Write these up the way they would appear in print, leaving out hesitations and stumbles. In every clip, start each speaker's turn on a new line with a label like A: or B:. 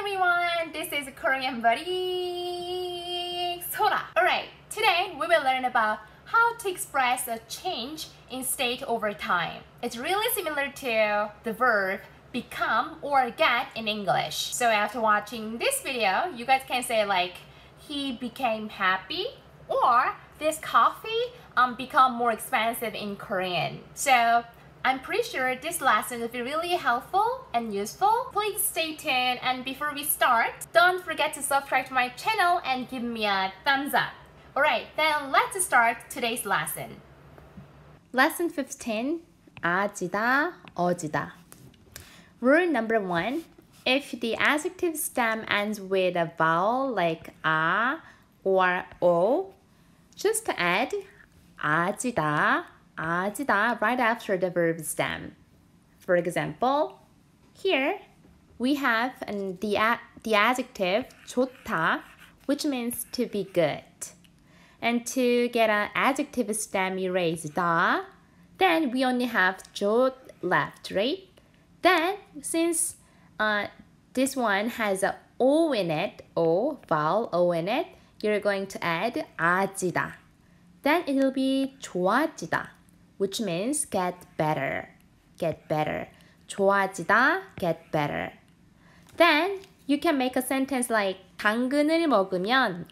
A: everyone, this is Korean buddy Sora. Alright, today we will learn about how to express a change in state over time. It's really similar to the verb become or get in English. So after watching this video, you guys can say like, he became happy, or this coffee become more expensive in Korean. So I'm pretty sure this lesson will be really helpful and useful. Please stay tuned, and before we start, don't forget to subscribe to my channel and give me a thumbs up. Alright, then let's start today's lesson. Lesson 15, 아지다, 어지다. Rule number 1, if the adjective stem ends with a vowel like a or o, just add 아지다, 아지다 right after the verb stem. For example, here we have the adjective 좋다, which means to be good. And to get an adjective stem erase da, then we only have 좋 left, right? Then since this one has a o in it, o, vowel o in it, you're going to add 아지다. Then it will be 좋아지다, which means get better, get better. 좋아지다, get better. Then you can make a sentence like 당근을 먹으면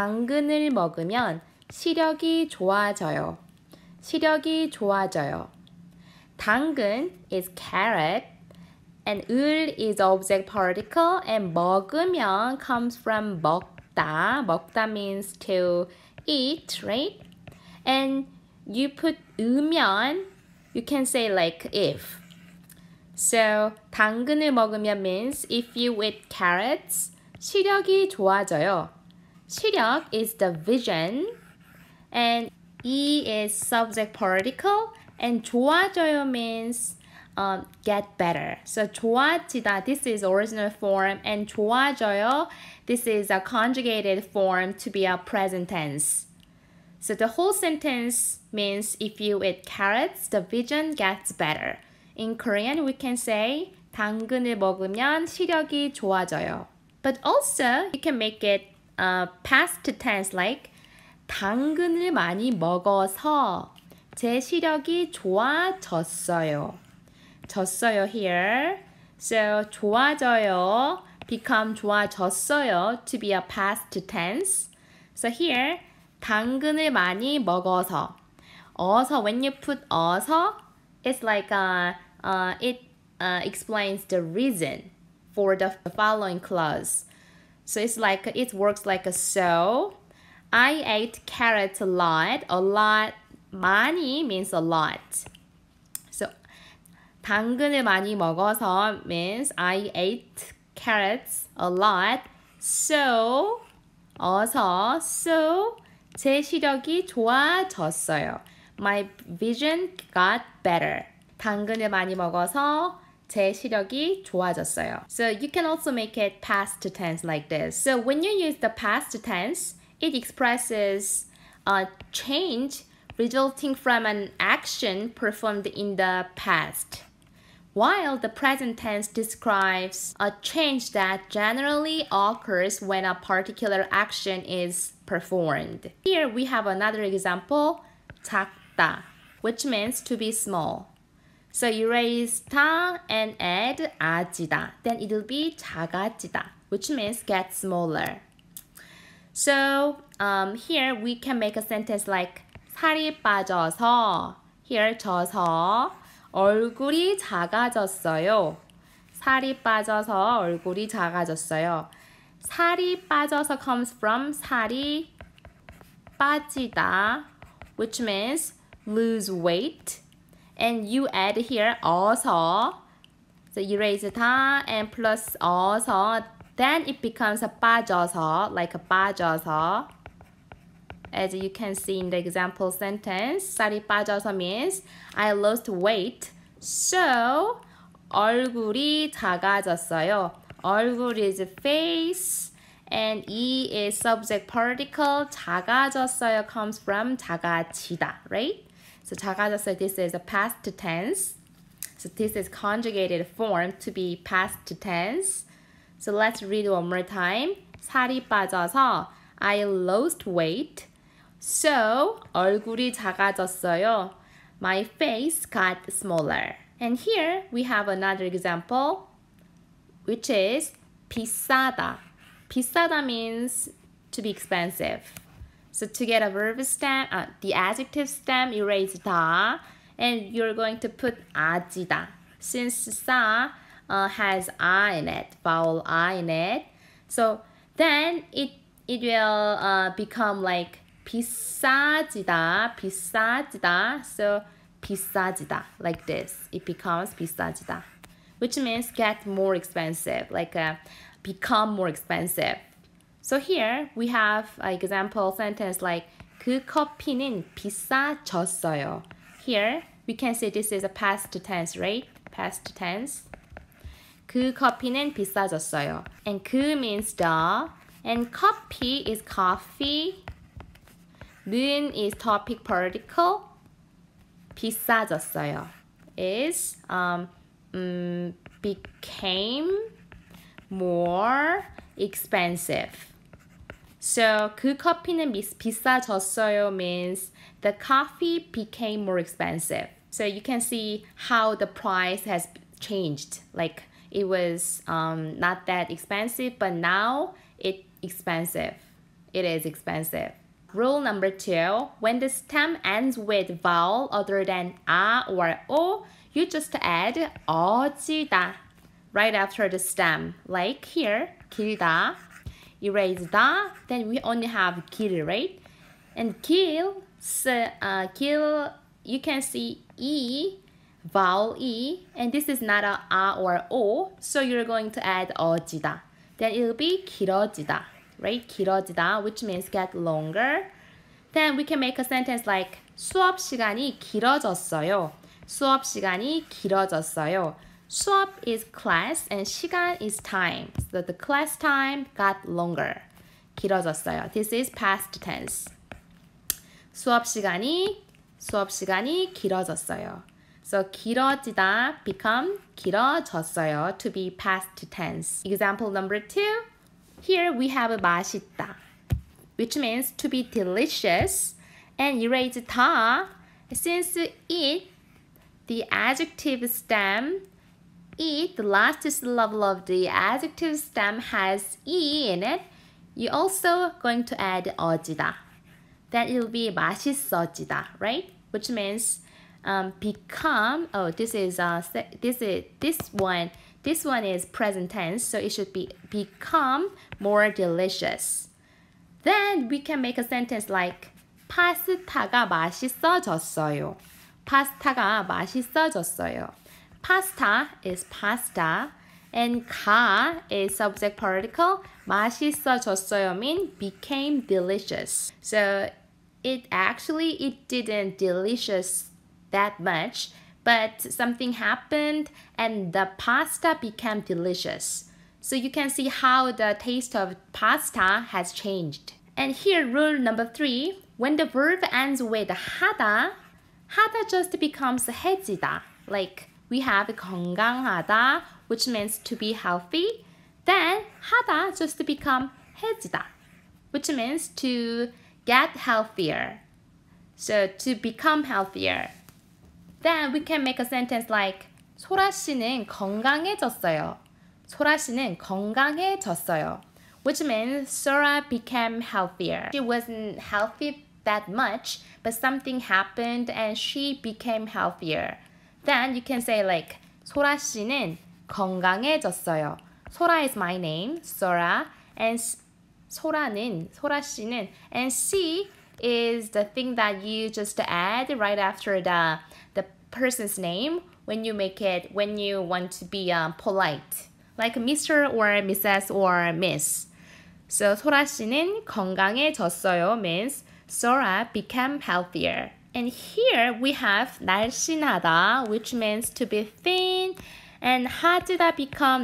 A: 시력이 좋아져요. 시력이 좋아져요. 당근 is carrot, and 을 is object particle, and 먹으면 comes from 먹다. 먹다 means to eat, right? And you put 으면, you can say like if. So 당근을 먹으면 means if you eat carrots, 시력이 좋아져요. 시력 is the vision, and 이 is subject particle, and 좋아져요 means get better. So 좋아지다, this is original form, and 좋아져요, this is a conjugated form to be a present tense. So the whole sentence means if you eat carrots, the vision gets better. In Korean, we can say 당근을 먹으면 시력이 좋아져요. But also, you can make it past tense like 당근을 많이 먹어서 제 시력이 좋아졌어요. 졌어요 here. So 좋아져요 become 좋아졌어요 to be a past tense. So here 당근을 많이 먹어서. 어서, when you put 어서, it's like it explains the reason for the following clause. So it's like it works like a so. I ate carrots a lot. A lot, 많이 means a lot. So 당근을 많이 먹어서 means I ate carrots a lot. So 어서, so 제 시력이 좋아졌어요. My vision got better. 당근을 많이 먹어서 제 시력이 좋아졌어요. So you can also make it past tense like this. So when you use the past tense, it expresses a change resulting from an action performed in the past, while the present tense describes a change that generally occurs when a particular action is performed. Here we have another example, 작다, which means to be small. So erase 다 and add 아지다. Then it will be 작아지다, which means get smaller. So here we can make a sentence like 살이 빠져서, here 져서 얼굴이 작아졌어요. 살이 빠져서 얼굴이 작아졌어요. 살이 빠져서 comes from 살이 빠지다, which means lose weight. And you add here 어서. So erase 다 and plus 어서. Then it becomes a 빠져서, like a 빠져서. As you can see in the example sentence, 살이 빠져서 means I lost weight. So 얼굴이 작아졌어요. 얼굴 is face, and 이 is subject particle. 작아졌어요 comes from 작아지다, right? So 작아졌어요, this is a past tense. So this is conjugated form to be past tense. So let's read one more time. 살이 빠져서 I lost weight. So 얼굴이 작아졌어요. My face got smaller. And here we have another example, which is 비싸다. 비싸다 means to be expensive. So to get a verb stem, the adjective stem, you raise 다, and you're going to put 아지다. Since 싸 has I in it, vowel I in it, so then it will become like 비싸지다, 비싸지다. So 비싸지다, like this. It becomes 비싸지다, which means get more expensive, like become more expensive. So here we have an example sentence like 그 커피는 비싸졌어요. Here we can say this is a past tense, right? Past tense. 그 커피는 비싸졌어요. And 그 means the, and 커피 is coffee. 는 is topic particle. 비싸졌어요 is became more expensive. So 그 커피는 비싸졌어요 means the coffee became more expensive. So you can see how the price has changed. Like it was not that expensive, but now it's expensive. It is expensive. Rule number 2, when the stem ends with vowel other than a or o, you just add 어지다 right after the stem. Like here, 길다, erase 다, then we only have 길, right? And 길, you can see e, vowel e, and this is not a or o, so you're going to add 어지다. Then it will be 길어지다. Right? 길어지다, which means get longer. Then we can make a sentence like 수업 시간이 길어졌어요. 수업 시간이 길어졌어요. 수업 is class and 시간 is time. So the class time got longer. 길어졌어요. This is past tense. 수업 시간이 길어졌어요. So 길어지다 become 길어졌어요 to be past tense. Example number 2. Here we have 맛있다, which means to be delicious, and erase 다, since it, the adjective stem, it, the last syllable of the adjective stem has e in it, you're also going to add 어지다. Then it will be 맛있어지다, right? Which means become. Oh, this one is present tense, so it should be become more delicious. Then we can make a sentence like 파스타가 맛있어졌어요. 파스타가 맛있어졌어요. Pasta is pasta, and 가 is subject particle. 맛있어졌어요 mean became delicious. So it didn't delicious that much, but something happened and the pasta became delicious. So you can see how the taste of pasta has changed. And here, rule number 3, when the verb ends with 하다, 하다 just becomes 해지다. Like we have 건강하다, which means to be healthy. Then 하다 just become 해지다, which means to get healthier. So to become healthier. Then we can make a sentence like 소라 씨는 건강해졌어요. 소라 씨는 건강해졌어요. Which means Sora became healthier. She wasn't healthy that much, but something happened and she became healthier. Then you can say like 소라 씨는 건강해졌어요. Sora is my name, Sora, and 소라 씨는, and she is the thing that you just add right after the person's name when you want to be polite, like Mr. or Mrs. or Miss. So 소라 씨는 건강해졌어요 means Sora became healthier. And here we have 날씬하다, which means to be thin, and 하지다 become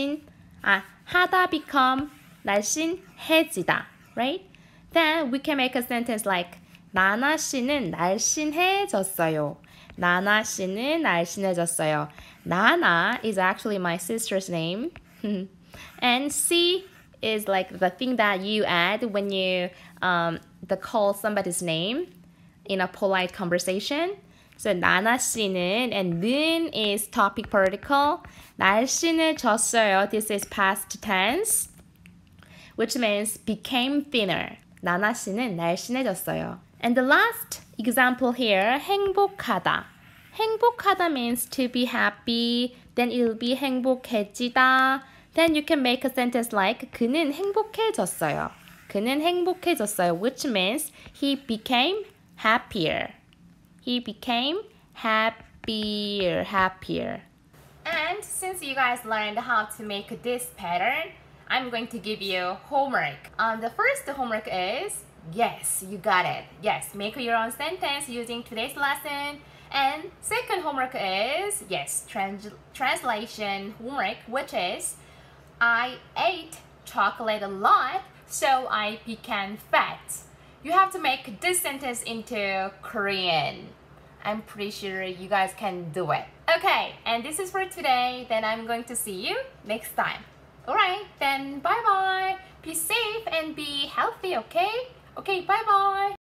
A: 하다 become 날씬해지다, right? Then we can make a sentence like 나나 씨는 날씬해졌어요. 나나 씨는 날씬해졌어요. Nana is actually my sister's name. And C is like the thing that you add when you call somebody's name in a polite conversation. So 나나 씨는 and 는 is topic particle. 날씨는 졌어요. This is past tense, which means became thinner. 나나 씨는 날씬해졌어요. And the last example here, 행복하다. 행복하다 means to be happy. Then it will be 행복해지다. Then you can make a sentence like 그는 행복해졌어요. 그는 행복해졌어요, which means he became happier. He became happier. And since you guys learned how to make this pattern, I'm going to give you homework. The first homework is, yes, you got it. Yes, make your own sentence using today's lesson. And second homework is, yes, translation homework, which is, I ate chocolate a lot, so I became fat. You have to make this sentence into Korean. I'm pretty sure you guys can do it. Okay, and this is for today. Then I'm going to see you next time. Alright, then bye-bye. Be safe and be healthy, okay? Okay, bye-bye.